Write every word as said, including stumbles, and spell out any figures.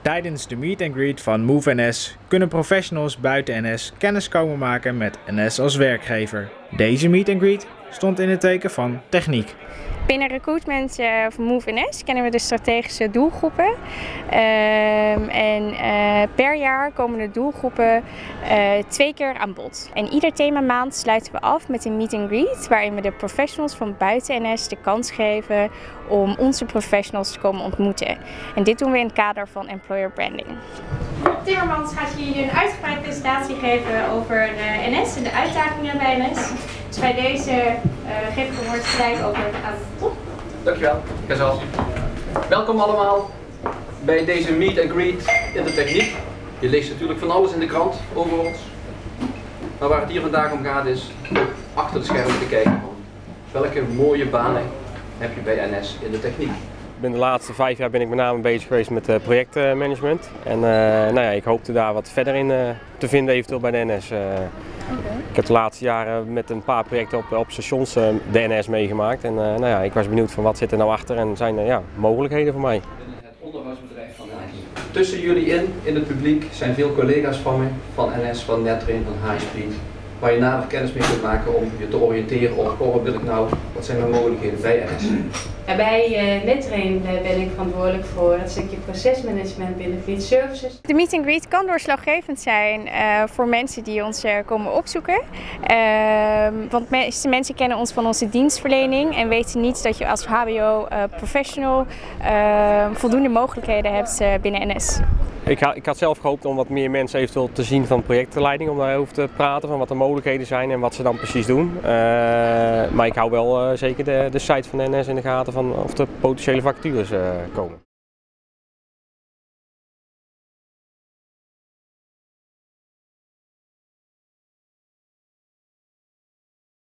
Tijdens de meet and greet van Move N S kunnen professionals buiten N S kennis komen maken met N S als werkgever. Deze meet and greet stond in het teken van techniek. Binnen recruitment uh, van Move N S kennen we de strategische doelgroepen. Uh, en uh, per jaar komen de doelgroepen uh, twee keer aan bod. En ieder themamaand sluiten we af met een meet and greet waarin we de professionals van buiten N S de kans geven om onze professionals te komen ontmoeten. En dit doen we in het kader van employer branding. Timmermans gaat jullie een uitgebreide presentatie geven over uh, N S en de uitdagingen bij N S. Dus bij deze uh, geef ik het woord gelijk over aan Tom. Dankjewel, Gazal. Welkom allemaal bij deze meet and greet in de techniek. Je leest natuurlijk van alles in de krant over ons. Maar waar het hier vandaag om gaat is achter de schermen te kijken van welke mooie banen heb je bij N S in de techniek. Ik ben de laatste vijf jaar ben ik met name bezig geweest met uh, projectmanagement. En uh, nou ja, ik hoopte daar wat verder in uh, te vinden eventueel bij de N S. Uh, okay. Ik heb de laatste jaren met een paar projecten op, op stations uh, de N S meegemaakt. En uh, nou ja, ik was benieuwd van wat zit er nou achter en zijn er ja, mogelijkheden voor mij. Het onderhoudsbedrijf van N S. Tussen jullie in, in het publiek, zijn veel collega's van me, van N S, van Nettrain, van Highspeed. Waar je nader kennis mee kunt maken om je te oriënteren op oh, wat wil ik nou, wat zijn mijn mogelijkheden bij N S. Ja, bij uh, Nettrain uh, ben ik verantwoordelijk voor het stukje procesmanagement binnen Fleet Services. De meet and greet kan doorslaggevend zijn uh, voor mensen die ons uh, komen opzoeken. Uh, want de meeste mensen kennen ons van onze dienstverlening en weten niet dat je als H B O uh, professional uh, voldoende mogelijkheden hebt uh, binnen N S. Ik, ha ik had zelf gehoopt om wat meer mensen eventueel te zien van projectleiding, om daarover te praten, van wat de mogelijkheden zijn en wat ze dan precies doen. Uh, maar ik hou wel uh, zeker de, de site van de N S in de gaten van of er potentiële vacatures uh, komen.